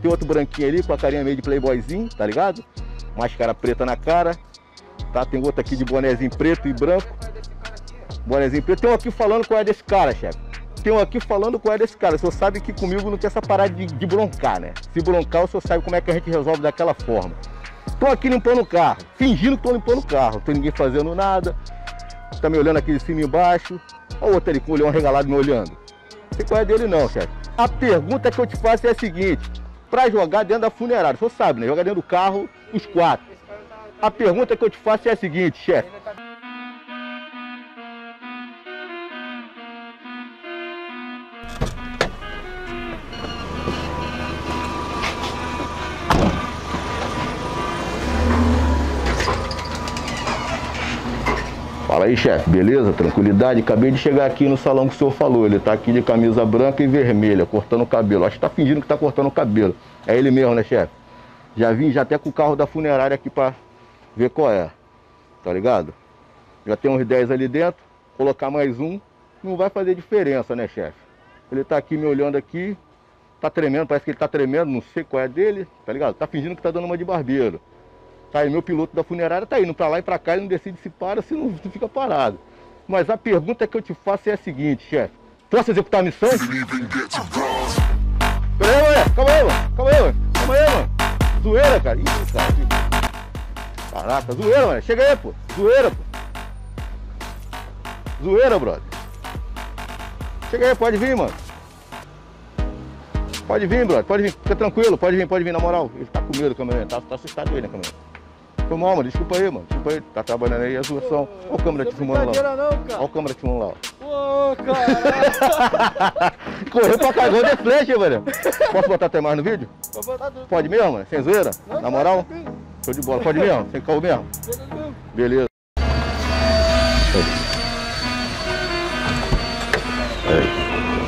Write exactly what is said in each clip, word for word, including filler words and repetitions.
Tem outro branquinho ali com a carinha meio de playboyzinho, tá ligado? Máscara preta na cara, tá? Tem outro aqui de bonezinho preto e branco. Bonezinho preto. Tem um aqui falando qual é desse cara, chefe. Tem um aqui falando qual é desse cara. O senhor sabe que comigo não tem essa parada de, de broncar, né? Se broncar, o senhor sabe como é que a gente resolve daquela forma. Tô aqui limpando o carro, fingindo que tô limpando o carro. Não tem ninguém fazendo nada. Tá me olhando aqui de cima e embaixo. Olha o outro ali com o olhão regalado me olhando. Não sei qual é dele não, chefe. A pergunta que eu te faço é a seguinte. Pra jogar dentro da funerária, o senhor sabe, né? Jogar dentro do carro, os quatro. A pergunta que eu te faço é a seguinte, chefe. Fala aí, chefe, beleza? Tranquilidade? Acabei de chegar aqui no salão que o senhor falou. Ele tá aqui de camisa branca e vermelha, cortando o cabelo. Acho que tá fingindo que tá cortando o cabelo. É ele mesmo, né, chefe? Já vim já até com o carro da funerária aqui pra ver qual é. Tá ligado? Já tem uns dez ali dentro. Colocar mais um não vai fazer diferença, né, chefe? Ele tá aqui me olhando aqui. Tá tremendo, parece que ele tá tremendo. Não sei qual é dele, tá ligado? Tá fingindo que tá dando uma de barbeiro. Tá aí, meu piloto da funerária tá indo pra lá e pra cá, ele não decide se para, se não, se fica parado. Mas a pergunta que eu te faço é a seguinte, chefe. Posso executar a missão? Pera aí, mano. Calma aí, mano. Calma aí, mano. Calma aí, mano. Zoeira, cara. Ih, cara. Caraca, zoeira, mano. Chega aí, pô. Zoeira, pô. Zoeira, brother. Chega aí, pode vir, mano. Pode vir, brother. Pode vir. Fica tranquilo. Pode vir, pode vir, na moral. Ele tá com medo, câmera. Tá, tá assustado aí, né, câmera? Foi mal, mano, desculpa aí, mano. Desculpa aí, tá trabalhando aí a zoação. Olha o câmera te filmando lá. Não, cara. Olha o câmera te filmando lá. Ô, cara. Correu pra cagão de flecha, velho. Posso botar até mais no vídeo? Pode botar tudo. Pode mesmo, mano? Sem zoeira? Não, na moral? pode, Show de bola. Pode mesmo? Sem caô mesmo? Beleza. Aí.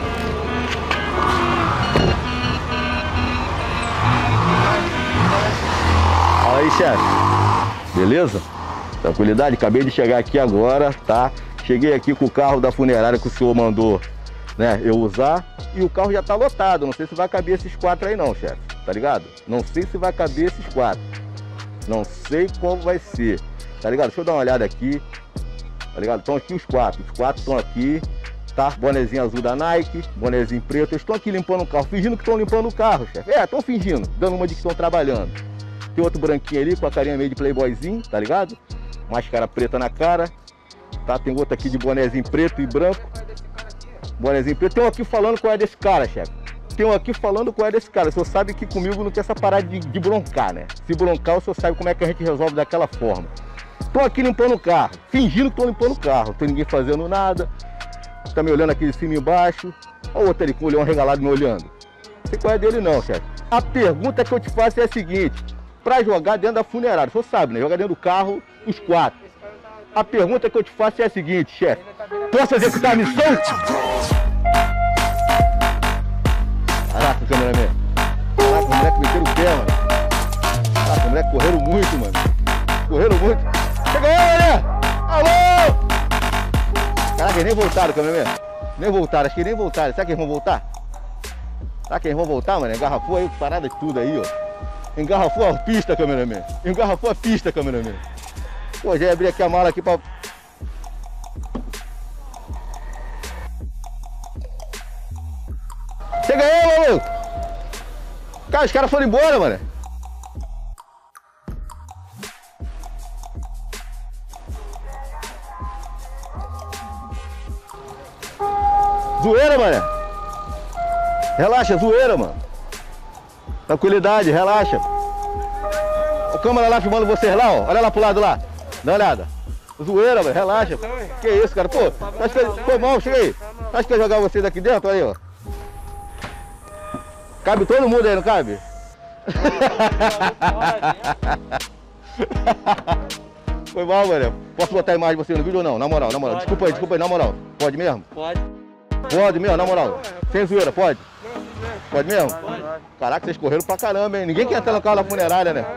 Fala aí, chefe. Beleza? Tranquilidade? Acabei de chegar aqui agora, tá? Cheguei aqui com o carro da funerária que o senhor mandou, né, eu usar. E o carro já tá lotado. Não sei se vai caber esses quatro aí não, chefe. Tá ligado? Não sei se vai caber esses quatro. Não sei como vai ser. Tá ligado? Deixa eu dar uma olhada aqui. Tá ligado? Estão aqui os quatro. Os quatro estão aqui. Tá? Bonezinho azul da Nike. Bonezinho preto. Eles estão aqui limpando o carro. Fingindo que estão limpando o carro, chefe. É, estão fingindo. Dando uma de que estão trabalhando. Tem outro branquinho ali com a carinha meio de playboyzinho, tá ligado? Máscara preta na cara, tá? Tem outro aqui de bonezinho preto e branco. Bonezinho preto. Tem um aqui falando qual é desse cara, chefe. Tem um aqui falando qual é desse cara. O senhor sabe que comigo não tem essa parada de, de broncar, né? Se broncar, o senhor sabe como é que a gente resolve daquela forma. Tô aqui limpando o carro, fingindo que tô limpando o carro. Não tem ninguém fazendo nada. Tá me olhando aqui de cima e embaixo. Olha o outro ali com o olhão regalado me olhando. Não sei qual é dele não, chefe. A pergunta que eu te faço é a seguinte. Pra jogar dentro da funerária, o senhor sabe, né? Jogar dentro do carro, os quatro. A pergunta que eu te faço é a seguinte, chefe. Posso executar a missão? Caraca, cameraman. Caraca, os moleques meteram o pé, mano. Caraca, os moleques correram muito, mano. Correram muito. Chega aí, galera! Alô! Caraca, eles nem voltaram, cameraman. Nem voltaram, acho que nem voltaram. Será que eles vão voltar? Será que eles vão voltar, mano? Engarrafou aí, parada de tudo aí, ó. Engarrafou a pista, cameraman. Engarrafou a pista, cameraman. Pô, já ia abrir aqui a mala aqui pra... Chega aí, maluco! Cara, os caras foram embora, mano. Zoeira, mano. Relaxa, zoeira, mano. Tranquilidade, relaxa. O câmera lá filmando vocês lá, ó. Olha lá pro lado lá. Dá uma olhada. Zoeira, velho, relaxa. Que isso, cara? Pô, acho que foi mal, chega aí. Acho que ia jogar vocês aqui dentro, aí, ó. Cabe todo mundo aí, não cabe? Foi mal, velho. Posso botar a imagem de você no vídeo ou não? Na moral, na moral. Desculpa aí, desculpa aí, na moral. Pode mesmo? Pode. Pode mesmo, na moral. Sem zoeira, pode? Pode mesmo? Caraca, vocês correram pra caramba, hein? Ninguém quer entrar no carro da funerária, né?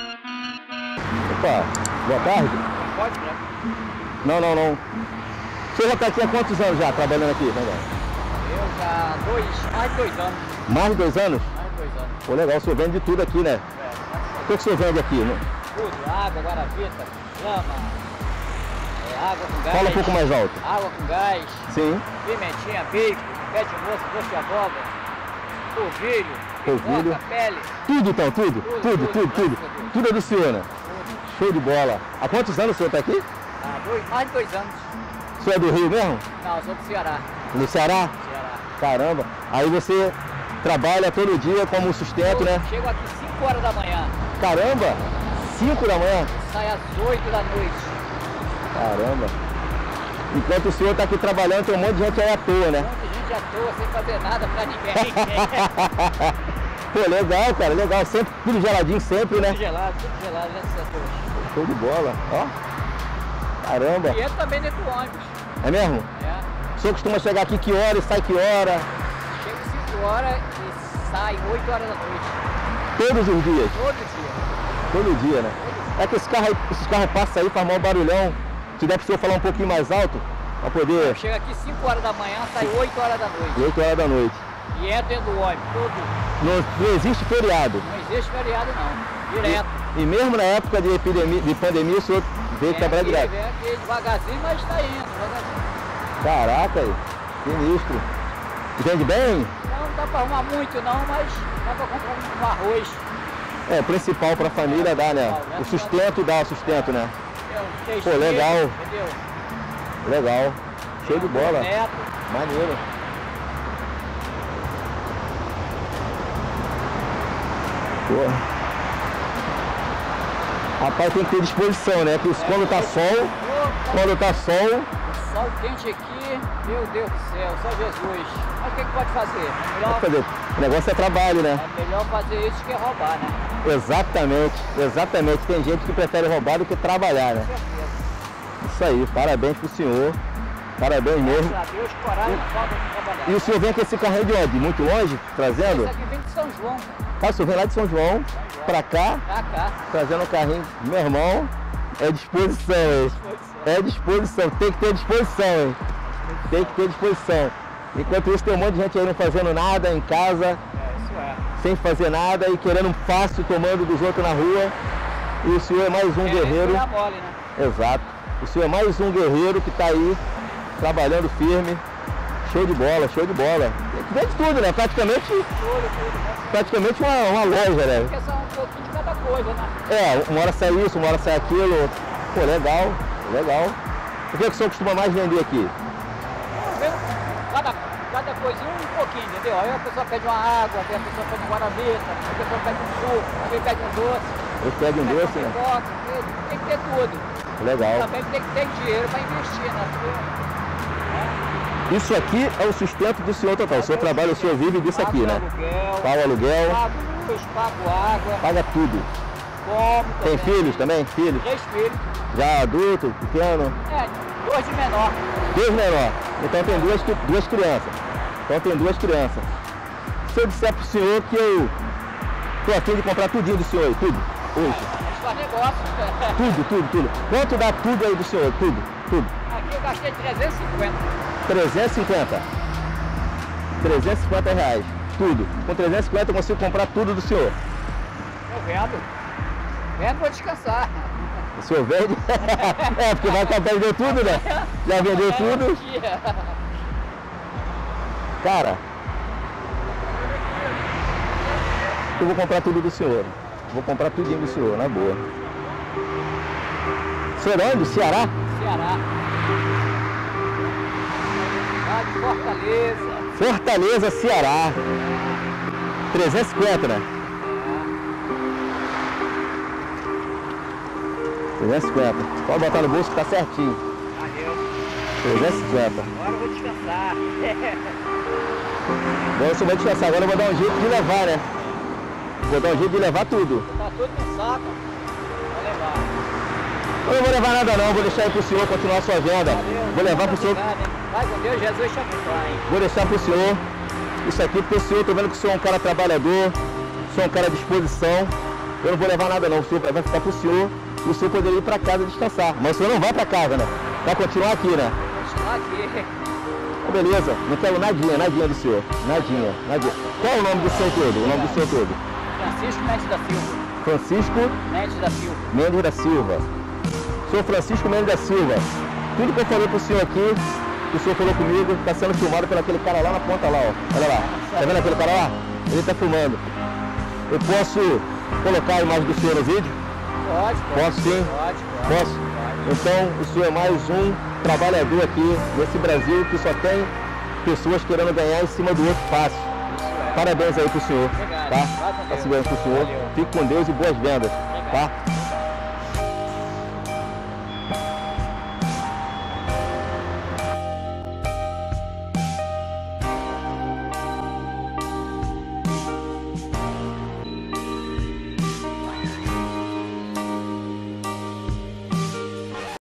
Opa, boa tarde. Pode, né? Não, não, não. O senhor já está aqui há quantos anos já trabalhando aqui, né? Eu já dois, mais de dois anos. Mais de dois anos? Mais de dois anos. Pô, legal, o senhor vende de tudo aqui, né? É, O que, que o senhor vende aqui? Né? tudo, água, guaravita, lama, é, água com gás. Fala um pouco mais alto. Água com gás, Sim. pimentinha, bacon, pé de moço, doce de abóbora, polvilho, Polvilho. pipoca, pele. Tudo então, tudo? Tudo, tudo, tudo. Tudo, tudo. tudo é do senhor, né? Tudo. Show de bola. Há quantos anos o senhor está aqui? Ah, dois, mais de dois anos. O senhor é do Rio mesmo? Não, eu sou do Ceará. No Ceará? Ceará. Caramba. Aí você trabalha todo dia como sustento, né? Chego aqui cinco horas da manhã, Caramba! cinco da manhã? sai às oito da noite. Caramba! Enquanto o senhor está aqui trabalhando, tem um monte de gente aí à toa, né? Um monte de gente à toa, sem fazer nada pra ninguém. Pô, legal, cara, legal. Sempre, tudo geladinho sempre, né? Tudo gelado, tudo gelado, graças a Deus. Show de bola, ó. Caramba. E entra também dentro do ônibus. É mesmo? É. O senhor costuma chegar aqui que hora e sai que hora? Chego cinco horas e sai oito horas da noite. Todos os dias? Todo dia. Todo dia, né? É que esse carro aí, esses carros passam aí, faz mal barulhão. Se der pro senhor falar um pouquinho mais alto, pra poder... Eu chego aqui cinco horas da manhã, sai oito horas da noite. oito horas da noite. E entra dentro do ônibus, todo. Não, não existe feriado. Não existe feriado não. Direto. E, e mesmo na época de epidemia, de pandemia, o senhor veio trabalhar aqui, direto. vem aqui devagarzinho, mas está indo, devagarzinho. Caraca, aí, sinistro. E vende bem? Não, não dá para arrumar muito não, mas dá para comprar um arroz. É, o principal para a família dá, né? O sustento dá sustento, né? Tem Pô, legal. Entendeu? Legal. Show de bola. Neto. Maneiro. Pô. Rapaz, tem que ter disposição, né? Porque quando tá sol, quando tá sol... Sol quente aqui, meu Deus do céu, só Jesus. Mas o que, que pode fazer? É melhor, fazer. O negócio é trabalho, né? é melhor fazer isso que roubar, né? Exatamente, exatamente. Tem gente que prefere roubar do que trabalhar, né? Com certeza. Isso aí, parabéns pro senhor. Parabéns mesmo. Graças a Deus, coragem, falta de trabalhar. E o senhor vem com esse carrinho de onde? Muito longe? Trazendo? Esse aqui vem de São João, Ah, o senhor vem lá de São João, pra cá, pra cá. trazendo o carrinho. Meu irmão, é disposição, hein? É disposição, tem que ter disposição, hein? Tem que ter disposição. Enquanto isso, tem um monte de gente aí não fazendo nada em casa, É, isso é. sem fazer nada e querendo fácil, tomando dos outros na rua. E o senhor é mais um É, guerreiro. isso é mole, né? Exato. O senhor é mais um guerreiro que está aí, trabalhando firme. Show de bola, show de bola. Vende tudo, né? Praticamente, Tudo, tudo, né? praticamente uma, uma loja, né? Porque são um pouquinho de cada coisa, né? É, uma hora sai isso, uma hora sai aquilo. Pô, legal, legal. O que, é que o senhor costuma mais vender aqui? Vendo Cada, cada coisinha um pouquinho, entendeu? Aí a pessoa pede uma água, aí a pessoa pede uma guaravita, a pessoa pede um suco, alguém pede um doce. Eu pego um pede doce, uma né? pipoca, tem que ter tudo. Legal. Também tem que ter dinheiro para investir, né? Porque, Isso aqui é o sustento do senhor total. O senhor trabalha, o senhor vive disso aqui, né? Aluguel, Paga aluguel, pago luz, pago água, paga tudo. como Tem também. filhos também? Filhos? Três filhos. Já adulto, pequeno? É, dois de menor. Dois menor. Então tem duas, duas crianças. Então tem duas crianças. Se eu disser pro senhor que eu tô a fim de comprar tudinho do senhor aí, tudo. Hoje. A gente faz negócio. Tudo, tudo, tudo. Quanto dá tudo aí do senhor? Tudo, tudo. Aqui eu gastei trezentos e cinquenta. trezentos e cinquenta. trezentos e cinquenta reais. Tudo. Com trezentos e cinquenta eu consigo comprar tudo do senhor. Eu vendo. Vendo pra descansar. O senhor vende? É, porque vai comprar vendeu tudo, né? Já vendeu tudo? Cara, eu vou comprar tudo do senhor. Vou comprar tudinho do senhor, na boa. O senhor é onde? Ceará? Ceará. Lá de Fortaleza. Fortaleza, Ceará. trezentos e cinquenta, né? trezentos e cinquenta. Pode botar no bolso que tá certinho. Valeu. trezentos e cinquenta. Agora eu vou descansar. Agora você vai descansar. Agora eu vou dar um jeito de levar, né? Vou dar um jeito de levar tudo. Tá tudo no saco. Vou levar. Eu não vou levar nada não, vou deixar aí pro senhor continuar a sua venda. Valeu. Vou levar pro senhor. Obrigado, hein? Vai com Deus, Jesus te abençoe, hein? Vou deixar pro senhor isso aqui, porque o senhor, tô vendo que o senhor é um cara trabalhador, o senhor é um cara à disposição. Eu não vou levar nada não, o senhor vai ficar pro senhor e o senhor poderia ir pra casa descansar. Mas o senhor não vai pra casa, né? Vai continuar aqui, né? Vou Aqui. Beleza, não quero nadinha, nadinha do senhor. Nadinha, nadinha. Qual é o nome do senhor todo? O nome do senhor todo? Francisco Mendes da Silva. Francisco Mendes da Silva. Mendes da Silva. Senhor Francisco Mendes da Silva. Tudo que eu falei pro senhor aqui, que o senhor falou comigo, está sendo filmado por aquele cara lá na ponta lá, ó. Olha lá. Tá vendo aquele cara lá? Ele está filmando. Eu posso colocar a imagem do senhor no vídeo? Pode, pode. Posso sim? Pode, pode. Posso? Então, o senhor é mais um trabalhador aqui nesse Brasil que só tem pessoas querendo ganhar em cima do outro fácil. É. Parabéns aí pro senhor. Obrigado. Tá? Tá seguindo pro senhor. Valeu. Fique com Deus e boas vendas. Obrigado. Tá?